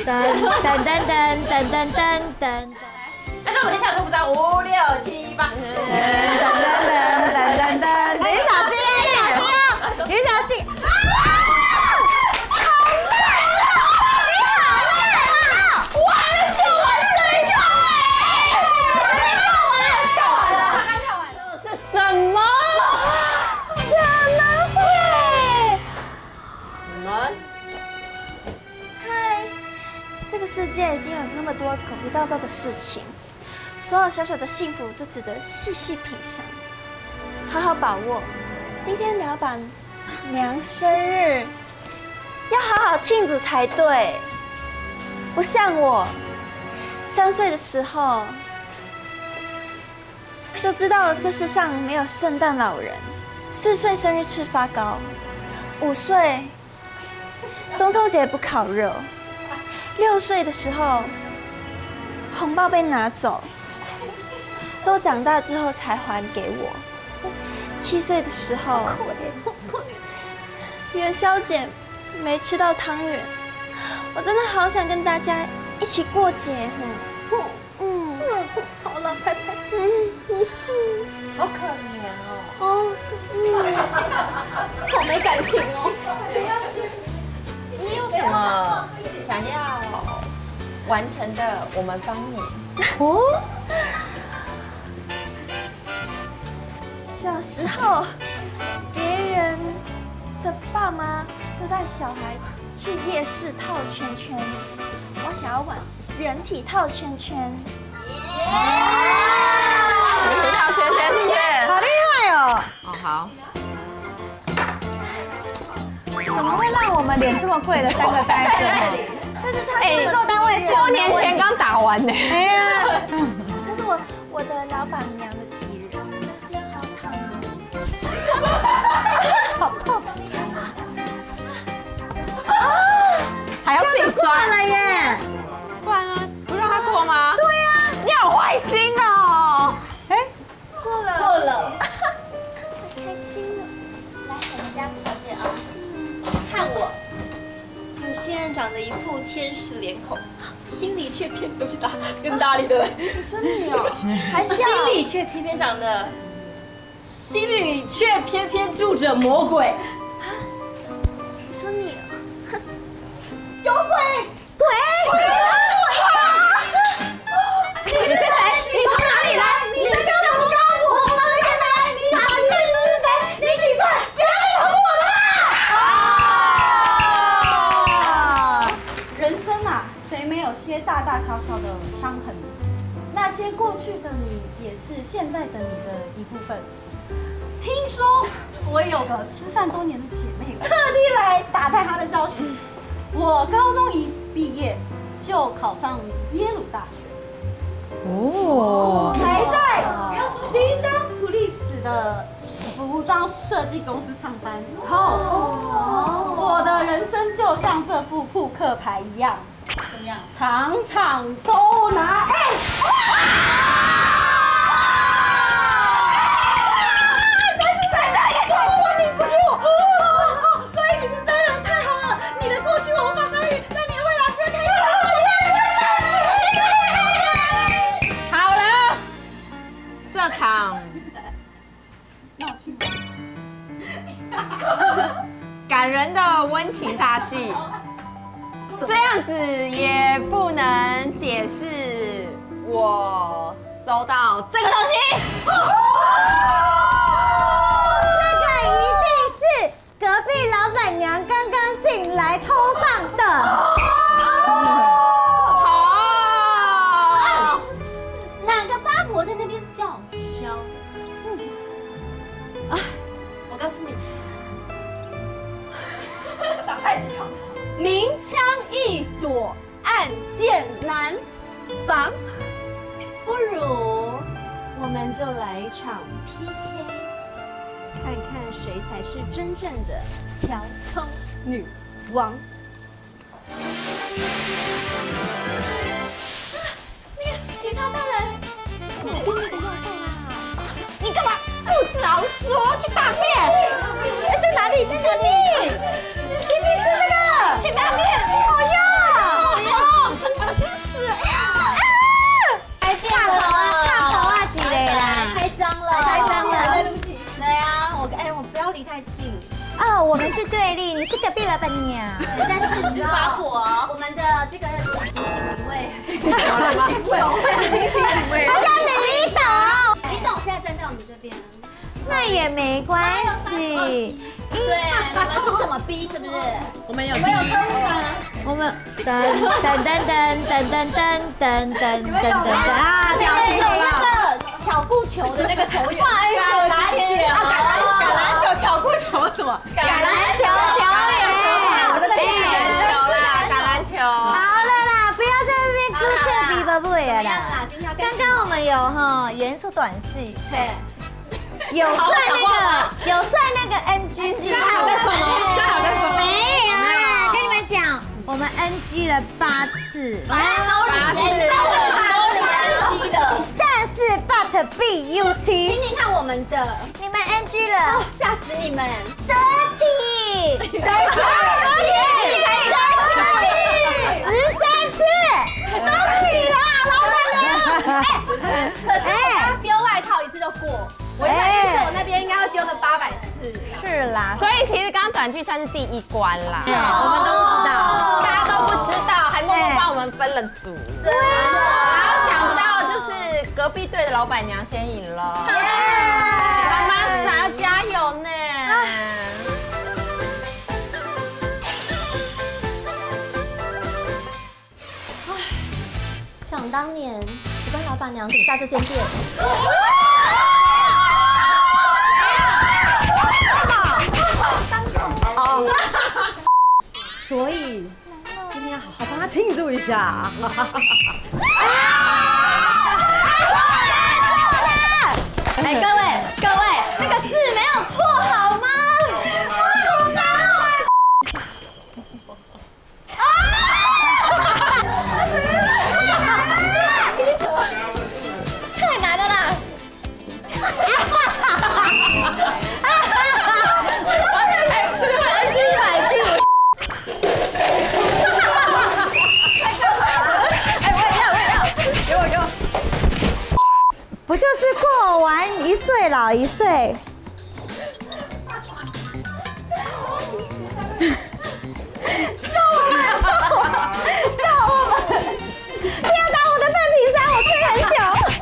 但是我们跳都不知道5、6、7、8。 于小心，于小心。 这个世界已经有那么多狗屁倒灶的事情，所有小小的幸福都值得细细品尝，好好把握。今天老板娘生日，要好好庆祝才对。不像我，3岁的时候就知道这世上没有圣诞老人，4岁生日吃发糕，5岁中秋节不烤肉。6岁的时候，红包被拿走，说长大之后才还给我。7岁的时候，可怜，元宵节没吃到汤圆，我真的好想跟大家一起过节。 好了，拍拍。 好可怜哦。 好没感情哦。 你有什么想要完成的？我们帮你。 小时候，别人的爸妈都带小孩去夜市套圈圈，我想要玩人体套圈圈。 人体套圈圈，谢谢。 好厉害哦！ 哦，好。 怎么会让我们脸这么贵的3个在这？ 但是他制作单位多年前刚打完呢。 哎呀， 他是我的老板娘的敌人，但是要好好讨厌。 好痛！ 还要自己过钻了耶！ 不然呢？不让他过吗？对呀。你好坏心哦。 哎， 过了， 过了。 太开心了。 来，我们家小姐啊，看我，有些人长得一副天使脸孔，心里却偏对不起大更大力的， 你说你哦，还笑？ 心里却偏偏长得，心里却偏偏住着魔鬼。 你说你哦， 有鬼！你是谁？你从哪里来？你在叫什么高？我从哪里来？你哪里是谁？你几岁？不要再捅我了吧！ 人生啊，谁没有些大大小小的伤痕？那些过去的你，也是现在的你的一部分。听说我有个失散多年的姐妹，特地来打探她的消息。我高中一毕业就考上耶鲁大学，还在新登普利斯的服装设计公司上班。我的人生就像这副扑克牌一样，怎么样？场场都拿 S。 这场感人的温情大戏，这样子也不能解释我收到这个东西。 这个一定是隔壁老板娘刚刚进来偷放的。 哪个八婆在那边叫嚣？我告诉你，打太极了，明枪易躲，暗箭难防。不如我们就来一场 PK， 看看谁才是真正的调通女王。警察大人，我对那个要害啦！你干嘛不早说？去大便！ 在哪里？在哪里？给你吃这个， 去大便！ 好呀！ 壁老板娘。 但是你知道，我们的这个警卫， 他叫李董。 李董现在站在我们这边。 那也没关系。 对，你们是什么 B 是不是？ 我们有我们噔啊！ 有那个巧固球的那个球员，橄榄球， 巧固球什么？ 橄榄球球员。 橄榄球。 好了啦，不要在那边姑且比不不了啦。刚刚我们有严肃短戏， 对。 有算那个 NG 记录，没有啦，跟你们讲，我们 NG 了8次，但是 but but 听听看我们的， 你们 NG 了， 吓死你们 13次， 都是你啦，老板娘。可是我丢外套一次就过。我一般是我那边应该要丢个800次。 是啦， 所以其实刚刚短剧算是第1关啦。 我们都不知道， 大家都不知道，还默默帮我们分了组。 真的。 然后想不到就是隔壁队的老板娘先赢了。妈妈桑要加油呢。 想当年，我跟老板娘顶下这间店。 所以今天要好好帮他庆祝一下。 哎，各位，那个字没有错好吗？好难太难了啦！不就是过完1岁老1岁？救我们！不要打我的笨皮衫，我吹很久。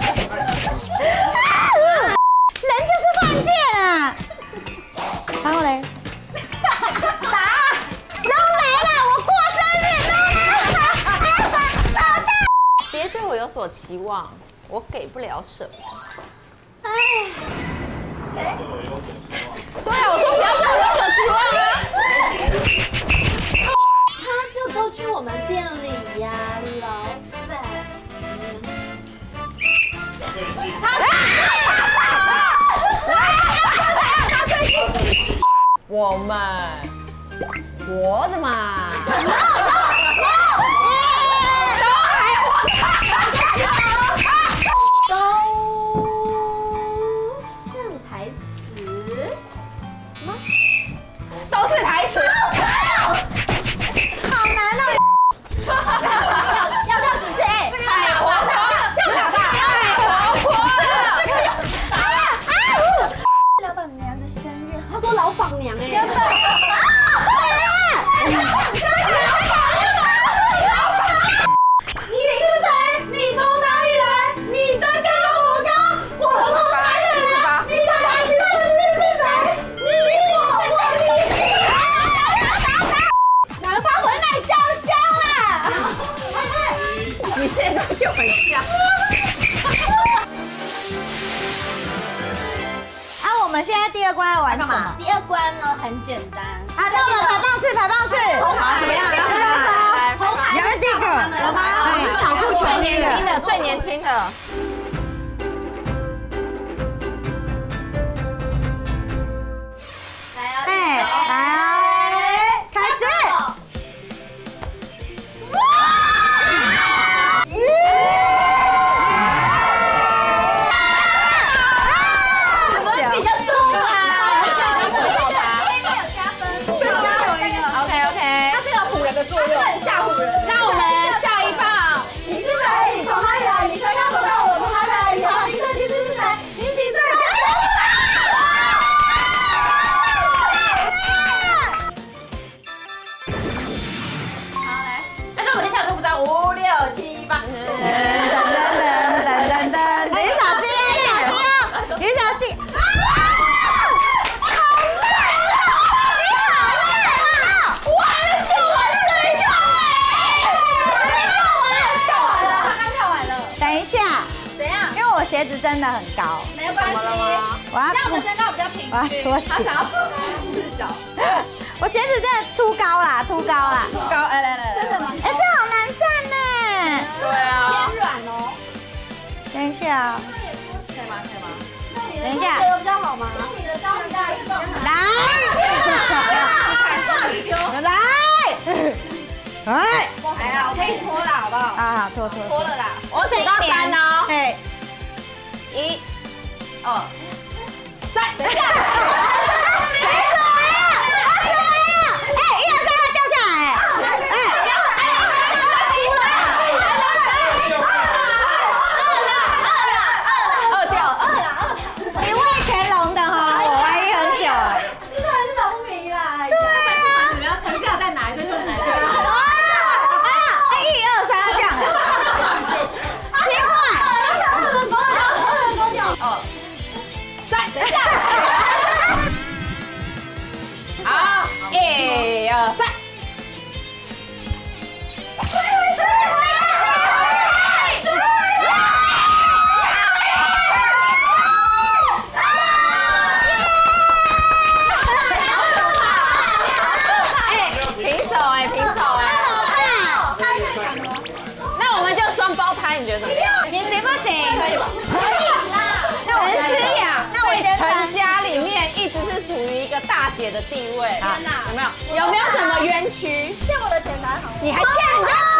人就是犯贱啊！然后嘞，打！龙来了，我过生日，龙来！ 别对我有所期望。我给不了什么。哎，对啊，我说不要对我有所期望啊。 他就都去我们店里呀，老板。 我们活的嘛。都是台词， 好难哦！ 要跳几次？哎， 太活泼了，跳打吧，太活泼了。 老板娘的生日， 他说老板娘哎。 你是谁？你从哪里来？你身高多高？我从哪里来？你的来自是谁？你我你。 哪个发回来叫香啦？ 你现在就很像。 啊，我们现在第2关要玩什么？ 第2关呢很简单。 啊，那我们排棒次。好，怎么样？要这个红海要这个，有吗？ 是巧固球年轻的，最年轻的。 哎，来哦，开始。 我比较重啊。 OK， 它这个唬人的作用，很吓唬人。 那我们下一棒， 你是谁？你从哪里来？你身高多高？我等一下， 怎样？ 因为我鞋子真的很高， 没有关系， 我要这样我们身高比较平我要均。 脱鞋他想要赤脚， 我鞋子真的凸高啦，凸高啦。 高，来， 真的吗？ 哎，这好难站呢。 对啊， 偏软哦。 等一下哦， 可以吗？ 等一下， 有比较好吗？你的高比较重。 来，哎， 来啦，我可以脱了，好不好？ 好，脱。 脱了啦。 我数到3哦。 哎 1、2、3，等一下。你觉得怎么样？ 你行不行？ 可以啦。 那我思雅在全家里面一直是属于一个大姐的地位。 天哪， 有没有什么冤屈？ 欠我的钱还好。 你还欠人家